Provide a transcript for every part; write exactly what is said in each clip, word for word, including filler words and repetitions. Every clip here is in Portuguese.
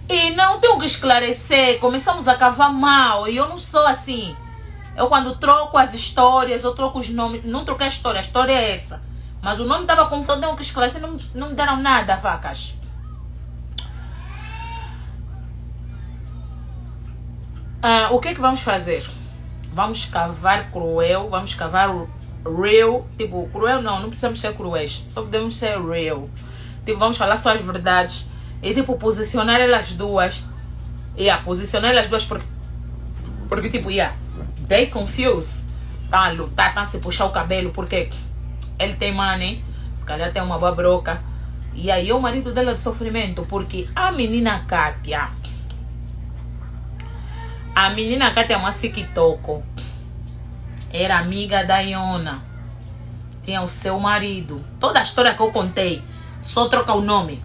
E não tenho que esclarecer, começamos a cavar mal. E eu não sou assim. Eu quando troco as histórias, eu troco os nomes. Não troquei a história, a história é essa. Mas o nome estava confuso, tenho que esclarecer, não, não me deram nada, vacas. Ah, o que é que vamos fazer? Vamos cavar cruel, vamos cavar real. Tipo, cruel não, não precisamos ser cruéis. Só podemos ser real. Tipo, vamos falar só as verdades. E tipo, posicionar elas duas. E yeah, posicionar elas duas porque... Porque tipo, yeah, they confused. Tá a lutar, tá a se puxar o cabelo. Porque ele tem money. Se calhar tem uma boa broca. E aí é o marido dela de sofrimento. Porque a menina Kátia... A menina Kátia Massikitoko era amiga da Iona. Tinha o seu marido. Toda a história que eu contei, só troca o nome.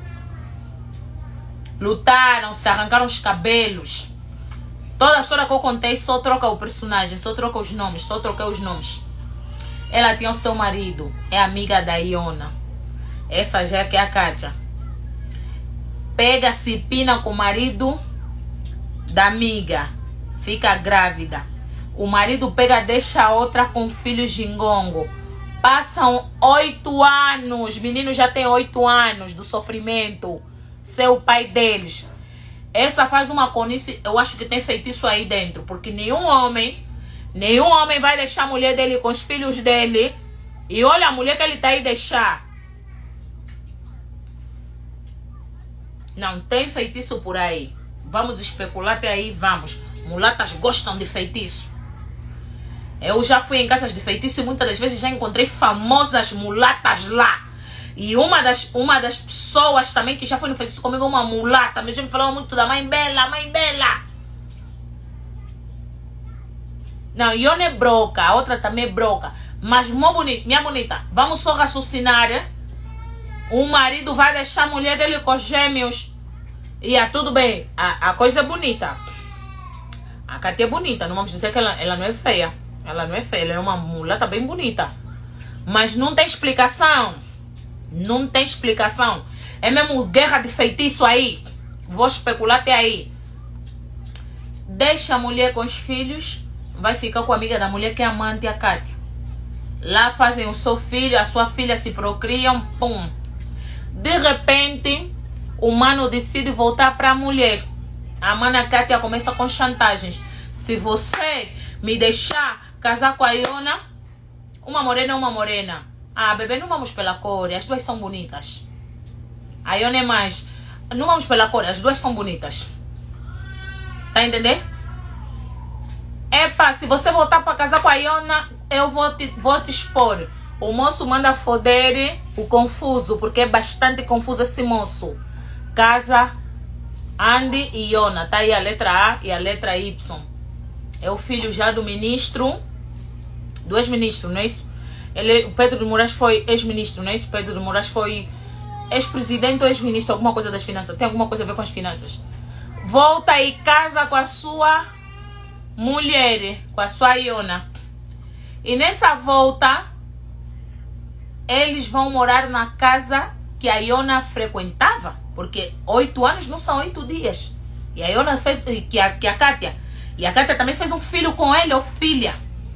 Lutaram, se arrancaram os cabelos. Toda a história que eu contei, só troca o personagem, só troca os nomes, só troquei os nomes. Ela tinha o seu marido, é amiga da Iona. Essa já é que é a Kátia. Pega-se, pina com o marido da amiga, fica grávida. O marido pega, deixa a outra com filho gingongo. Passam oito anos, menino já tem oito anos do sofrimento. Seu pai deles. Essa faz uma conice, eu acho que tem feitiço aí dentro, porque nenhum homem, nenhum homem vai deixar a mulher dele com os filhos dele. E olha a mulher que ele tá aí deixar. Não tem feitiço por aí. Vamos especular até aí, vamos. Mulatas gostam de feitiço. Eu já fui em casas de feitiço e muitas das vezes já encontrei famosas mulatas lá. E uma das, uma das pessoas também que já foi no feitiço comigo, uma mulata, mas já me falava muito da mãe Bela, mãe Bela. Não, Iona é broca, a outra também é broca. Mas mó bonita, minha bonita, vamos só raciocinar. Hein? O marido vai deixar a mulher dele com os gêmeos. E é tudo bem, a, a coisa é bonita. A Kátia é bonita, não vamos dizer que ela, ela não é feia. Ela não é feia, ela é uma mulata bem bonita. Mas não tem explicação. Não tem explicação. É mesmo guerra de feitiço aí. Vou especular até aí. Deixa a mulher com os filhos. Vai ficar com a amiga da mulher que é amante, a Kátia. Lá fazem o seu filho, a sua filha se procriam. Pum. De repente... O mano decide voltar para a mulher. A mana Kátia começa com chantagens. Se você me deixar casar com a Iona, uma morena é uma morena. Ah, bebê, não vamos pela cor, as duas são bonitas. A Iona é mais. Não vamos pela cor, as duas são bonitas. Tá entendendo? Epa, se você voltar para casar com a Iona, eu vou te, vou te expor. O moço manda foder o confuso, porque é bastante confuso esse moço. Casa, Andy e Iona. Tá aí a letra A e a letra Y. É o filho já do ministro. Do ex-ministro, não é isso? Ele, o Pedro de Moraes foi ex-ministro, não é isso? Pedro de Moraes foi ex-presidente ou ex-ministro, alguma coisa das finanças. Tem alguma coisa a ver com as finanças. Volta e casa com a sua mulher, com a sua Iona. E nessa volta, eles vão morar na casa que a Iona frequentava. Porque oito anos não são oito dias. E a Iona fez, que a, que a Kátia. E a Kátia também fez um filho com ele, ou filha.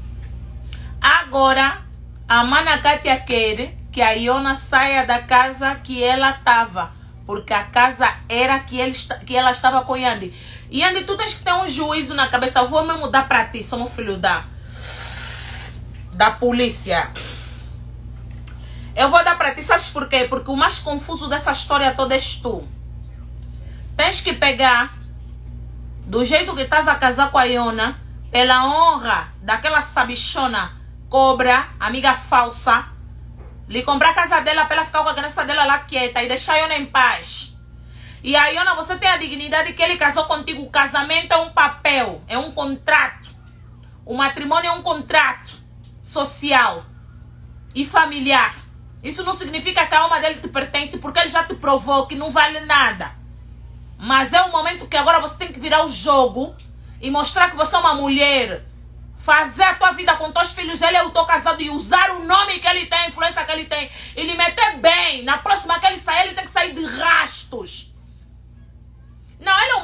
Agora, a mana Kátia quer que a Iona saia da casa que ela estava. Porque a casa era que, ele, que ela estava com Yandy. Yandy, tu tens que ter um juízo na cabeça. Eu vou me mudar para ti, sou um filho da, da polícia. Eu vou dar para ti, sabes por quê? Porque o mais confuso dessa história toda és tu. Tens que pegar, do jeito que estás a casar com a Iona, pela honra daquela sabichona cobra, amiga falsa, lhe comprar a casa dela para ela ficar com a criança dela lá quieta e deixar a Iona em paz. E a Iona, você tem a dignidade que ele casou contigo. O casamento é um papel, é um contrato. O matrimônio é um contrato social e familiar. Isso não significa que a alma dele te pertence, porque ele já te provou que não vale nada. Mas é o momento que agora você tem que virar o jogo e mostrar que você é uma mulher. Fazer a tua vida com teus filhos, ele é o teu casado, e usar o nome que ele tem, a influência que ele tem, e lhe meter bem. Na próxima que ele sair, ele tem que sair de rastos.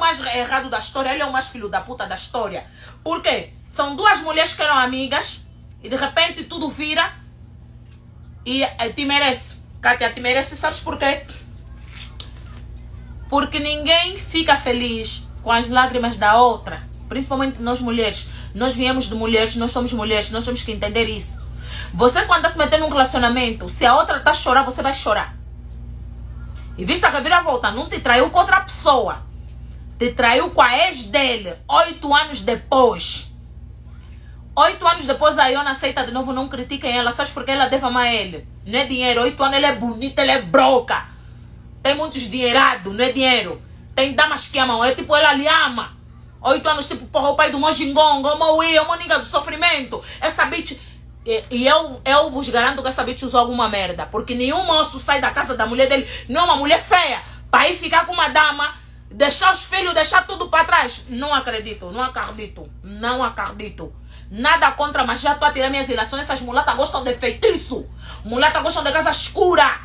mais errado da história, ele é o mais filho da puta da história. Por quê? São duas mulheres que eram amigas e de repente tudo vira e te merece. Kátia, te merece, sabes por quê? Porque ninguém fica feliz com as lágrimas da outra. Principalmente nós mulheres. Nós viemos de mulheres, nós somos mulheres, nós temos que entender isso. Você quando está se metendo num relacionamento, se a outra está a chorar, você vai chorar. E vista a reviravolta, não te traiu com outra pessoa. Te traiu com a ex dele, oito anos depois. Oito anos depois a Iona aceita de novo, não critiquem ela. Sabe por que ela deve amar ele? Não é dinheiro, oito anos ela é bonita, ela é broca. Tem muitos dinheirados, não é dinheiro. Tem damas que amam, é tipo, ela lhe ama. Oito anos, tipo, porra, o pai do Mojingongo, o Moui, o Moninga do sofrimento. Essa bitch... E, e eu, eu vos garanto que essa bitch usou alguma merda. Porque nenhum moço sai da casa da mulher dele, não é uma mulher feia, para ir ficar com uma dama, deixar os filhos, deixar tudo para trás. Não acredito, não acredito, não acredito. Nada contra, mas já estou a tirar minhas ilações. Essas mulatas gostam de feitiço. Mulatas gostam de casa escura.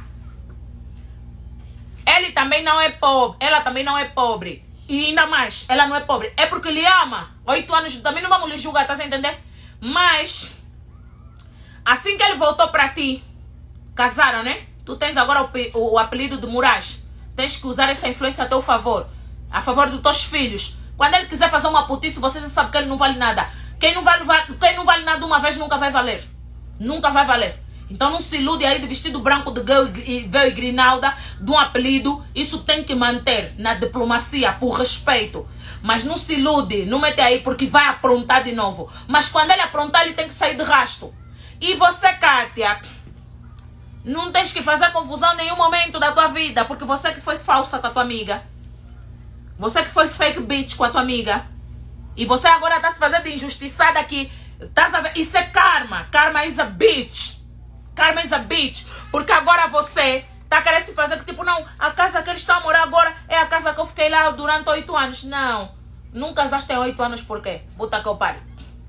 Ele também não é pobre. Ela também não é pobre. E ainda mais, ela não é pobre. É porque lhe ama. Oito anos, também não vamos lhe julgar, tá sem entender? Mas, assim que ele voltou para ti, casaram, né? Tu tens agora o, o, o apelido de Moraes. Tens que usar essa influência a teu favor. A favor dos teus filhos. Quando ele quiser fazer uma putice, você já sabe que ele não vale nada. Quem não vale, quem não vale nada uma vez nunca vai valer. Nunca vai valer. Então não se ilude aí de vestido branco de véu e grinalda, de um apelido. Isso tem que manter na diplomacia, por respeito. Mas não se ilude, não mete aí porque vai aprontar de novo. Mas quando ele aprontar, ele tem que sair de rasto. E você, Kátia, não tens que fazer confusão em nenhum momento da tua vida, porque você que foi falsa com a tua amiga. Você que foi fake bitch com a tua amiga. E você agora está se fazendo de injustiçada aqui. Tá sabendo? Isso é karma. Karma is a bitch. Karma is a bitch. Porque agora você tá querendo se fazer que tipo, não, a casa que eles estão a morar agora é a casa que eu fiquei lá durante oito anos. Não. Não casaste em oito anos por quê? Puta que eu pare.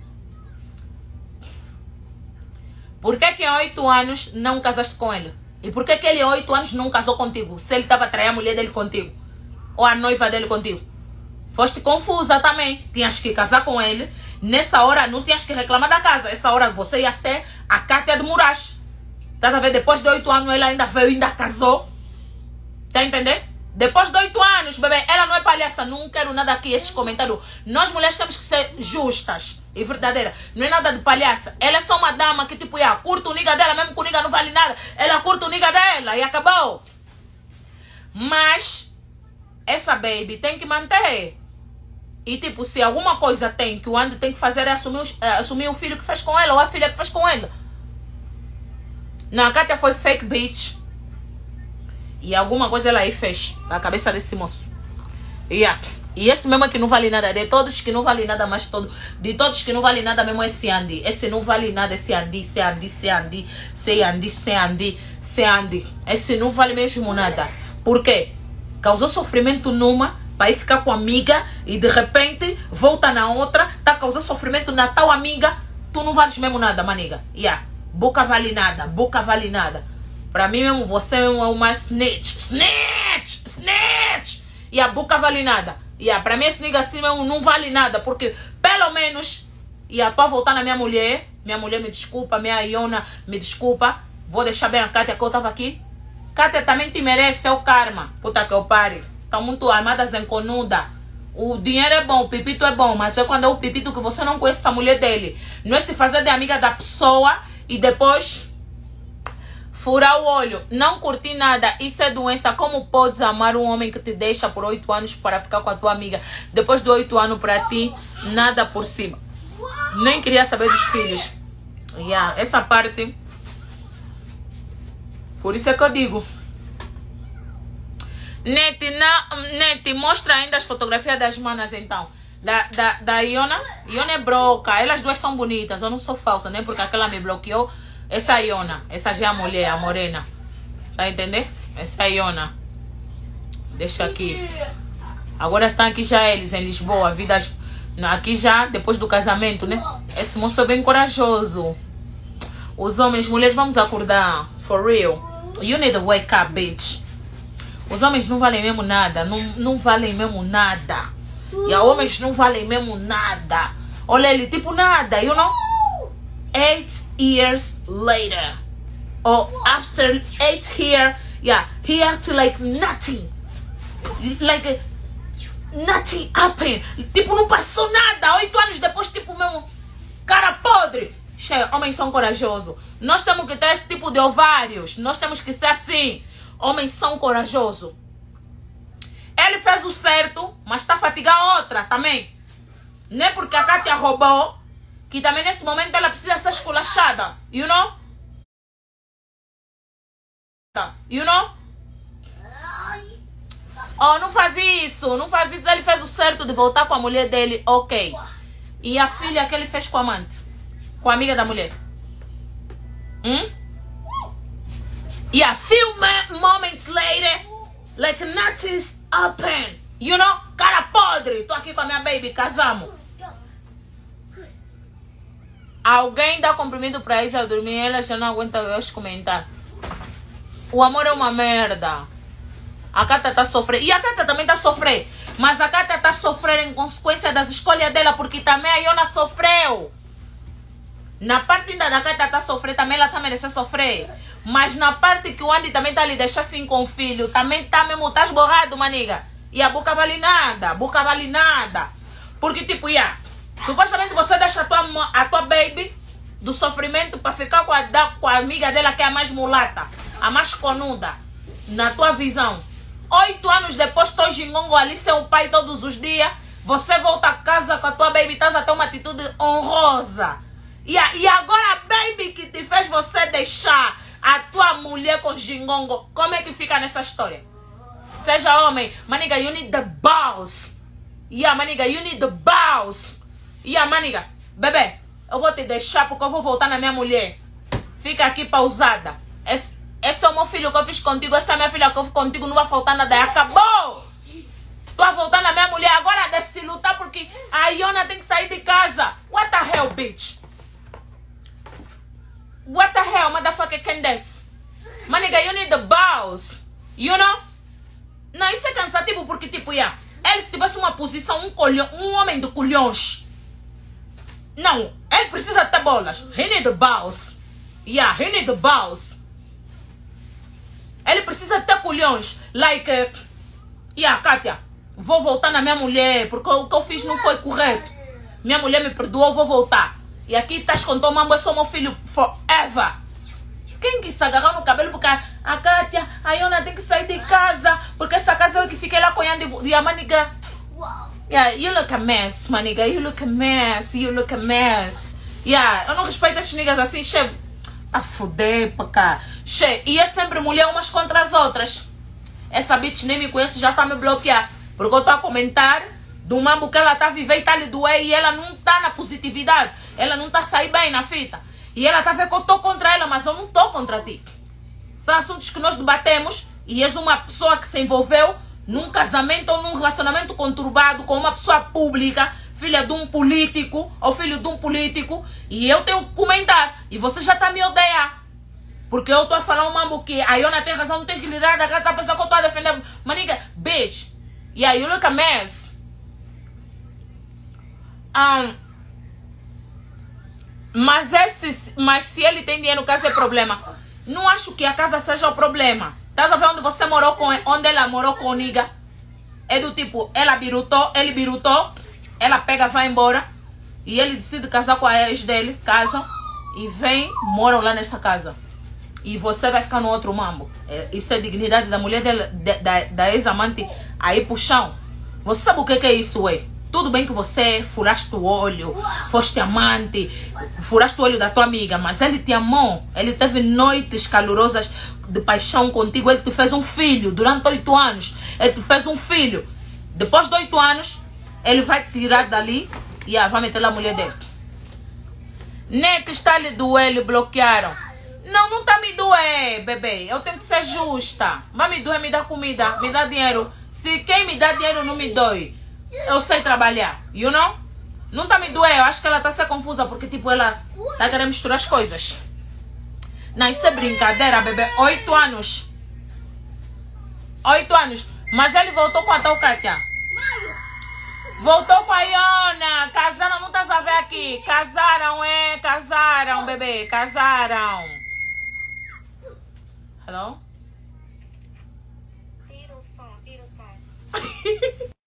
Por que que em oito anos não casaste com ele? E por que que ele em oito anos não casou contigo? Se ele estava a trair a mulher dele contigo. Ou a noiva dele contigo. Foste confusa também. Tinhas que casar com ele. Nessa hora não tinhas que reclamar da casa. Essa hora você ia ser a Kátia de Moraes. Tá a ver? Depois de oito anos ela ainda veio, ainda casou. Tá a entender? Depois de oito anos, bebê, ela não é palhaça. Não quero nada aqui, esses comentários. Nós mulheres temos que ser justas e verdadeiras. Não é nada de palhaça. Ela é só uma dama que tipo, ia, curta o niga dela, mesmo que o niga não vale nada. Ela curta o niga dela e acabou. Mas essa baby tem que manter. E tipo, se alguma coisa tem que o Andy tem que fazer é assumir, é, assumir o filho que fez com ela ou a filha que fez com ela. Não, a Kátia foi fake bitch. E alguma coisa ela aí fez a cabeça desse moço. Yeah. E esse mesmo que não vale nada, de todos que não vale nada, mas todo, de todos que não vale nada mesmo esse Andy. Esse não vale nada, esse Andy, esse Andy, esse Andy, esse Andy, esse Andy, esse Andy. Esse não vale mesmo nada. Por quê? Causou sofrimento numa, para ir ficar com a amiga e de repente volta na outra, tá causando sofrimento na tal amiga. Tu não vales mesmo nada, maniga. Yeah. Boca vale nada, boca vale nada. Pra mim mesmo, você é uma snitch. Snitch! Snitch! E a boca vale nada. E yeah. Pra mim esse nigga assim mesmo não vale nada. Porque pelo menos, e yeah, pra voltar na minha mulher, minha mulher me desculpa, minha Iona me desculpa. Vou deixar bem a Kátia que eu tava aqui. Kátia também te merece, é o karma. Puta que eu pare. Estão muito armadas em conuda. O dinheiro é bom, o pipito é bom, mas é quando é o pipito que você não conhece a mulher dele. Não é se fazer de amiga da pessoa e depois furar o olho. Não curtir nada, isso é doença. Como podes amar um homem que te deixa por oito anos para ficar com a tua amiga? Depois de oito anos para ti, nada por cima. Nem queria saber dos filhos. Yeah, essa parte. Por isso é que eu digo. Nete, na, Nete, mostra ainda as fotografias das manas então. Da, da, da Iona. Iona é broca. Elas duas são bonitas. Eu não sou falsa, nem porque aquela me bloqueou. Essa é a Iona. Essa já é a mulher, a morena. Tá entendendo? Essa é a Iona. Deixa aqui. Agora estão aqui já eles em Lisboa. Vidas. Aqui já, depois do casamento, né? Esse moço é bem corajoso. Os homens, mulheres, vamos acordar. For real. You need to wake up, bitch. Os homens não valem mesmo nada. Não, não valem mesmo nada. E a homens não valem mesmo nada. Olha ele, tipo nada, you know? Eight years later. Or after eight years, yeah, he acted like nothing. Like uh, nothing happened. Tipo, não passou nada. Oito anos depois, tipo mesmo, cara podre. Cheio, homens são corajosos. Nós temos que ter esse tipo de ovários. Nós temos que ser assim. Homens são corajosos. Ele fez o certo, mas está a fatigar a outra também. Não é porque a Kátia roubou que também nesse momento ela precisa ser esculachada. You know? You know? Oh, não faz isso. Não faz isso. Ele fez o certo de voltar com a mulher dele. Ok. E a filha que ele fez com a amante? Com a amiga da mulher? Hum? E a few moments later, like nothing's happened. You know? Cara podre. Tô aqui com a minha baby. Casamos. Alguém dá comprimido pra Isa dormir. Ela já não aguenta eu comentar. O amor é uma merda. A Kátia tá sofrendo. E a Kátia também tá sofrendo. Mas a Kátia tá sofrendo em consequência das escolhas dela. Porque também a Iona sofreu. Na parte ainda da Kátia tá sofrendo, também ela tá merecendo sofrer. Mas na parte que o Andy também tá lhe deixando assim com o filho, também tá mesmo, tá esborrado, maniga. E a boca vale nada, a boca vale nada. Porque tipo, yeah, supostamente você deixa a tua, a tua baby do sofrimento para ficar com a, com a amiga dela que é a mais mulata, a mais conuda, na tua visão. Oito anos depois, tô gingongo ali, seu pai todos os dias, você volta a casa com a tua baby, estás a ter uma atitude honrosa. E, a, e agora a baby que te fez você deixar a tua mulher com gingongo, como é que fica nessa história? Seja homem, maniga, you need the balls. Yeah, maniga, you need the balls. Yeah, maniga, bebê, eu vou te deixar porque eu vou voltar na minha mulher. Fica aqui pausada. Esse, esse é o meu filho que eu fiz contigo, essa é a minha filha que eu fiz contigo, não vai faltar nada. Acabou! Tu vai voltar na minha mulher, agora deve se lutar porque a Iona tem que sair de casa. What the hell, bitch? What the hell, motherfucker, Candace? Maniga, you need the balls. You know? Não, isso é cansativo porque, tipo, yeah, ele se tivesse uma posição, um, colhão, um homem de colhões. Não, ele precisa ter bolas. He need the balls. Yeah, he need the balls. Ele precisa ter colhões. Like, uh, yeah, Kátia, vou voltar na minha mulher porque o que eu fiz não foi correto. Minha mulher me perdoou, vou voltar. E aqui estás com o mambo, eu sou meu filho forever. Quem que se agarrou no cabelo porque a, a Kátia, a Iona tem que sair de casa porque essa casa é que fiquei lá com a e a maniga. Yeah, you look a mess, maniga. You look a mess, you look a mess. Yeah, eu não respeito as niggas assim, chefe. A foder pra cá. Che, e é sempre mulher umas contra as outras. Essa bitch nem me conhece, já tá me bloquear. Porque eu tô a comentar do mambo que ela tá vivendo e tá lhe doer e ela não tá na positividade. Ela não tá saindo bem na fita. E ela tá a ver que eu tô contra ela, mas eu não tô contra ti. São assuntos que nós debatemos e és uma pessoa que se envolveu num casamento ou num relacionamento conturbado com uma pessoa pública, filha de um político ou filho de um político, e eu tenho que comentar. E você já tá me odiar. Porque eu tô a falar um mambo que a Iona tem razão, não tem que lidar da cara, tá pensando que eu tô a defender. Maniga, bitch, yeah, you look a mess. Um, mas, esse, mas se ele tem dinheiro, casa é problema. Não acho que a casa seja o problema. Tá a ver onde você morou com onde ela morou com o niga? É do tipo, ela birutou, ele birutou, ela pega, vai embora. E ele decide casar com a ex dele, casam e vem, moram lá nessa casa. E você vai ficar no outro mambo. É, isso é dignidade da mulher dela, de, da, da ex-amante aí pro chão. Você sabe o que, que é isso, ué? Tudo bem que você furaste o olho, foste amante, furaste o olho da tua amiga, mas ele te amou. Ele teve noites calorosas de paixão contigo. Ele te fez um filho durante oito anos. Ele te fez um filho. Depois de oito anos, ele vai te tirar dali e ah, vai meter lá a mulher dele. Net está lhe doer, lhe bloquearam. Não, não tá me doer, bebê. Eu tenho que ser justa. Vai me doer, me dá comida, me dá dinheiro. Se quem me dá dinheiro não me dói. Eu sei trabalhar, you know? Não tá me doer, eu acho que ela tá se confusa porque, tipo, ela tá querendo misturar as coisas. Não, isso é brincadeira, bebê. Oito anos. Oito anos. Mas ele voltou com a tal Kátia. Voltou com a Iona. Casaram, não estás a ver aqui. Casaram, é. Casaram, bebê. Casaram. Hello? Tira o som, tira o som.